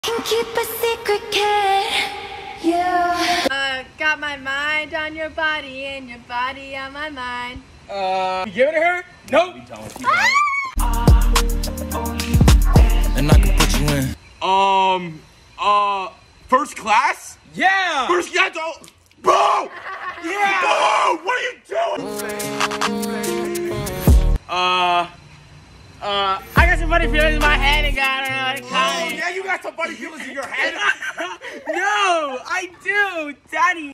Can keep a secret, kid. Yeah. Got my mind on your body and your body on my mind. You giving it to her? Nope. And I can put you in. First class? Yeah. First class? Bro! Yeah! Bro! What are you doing? I got some funny feelings in my head and got Oh, yeah, you got some funny feelings in your head? No, I do, Daddy.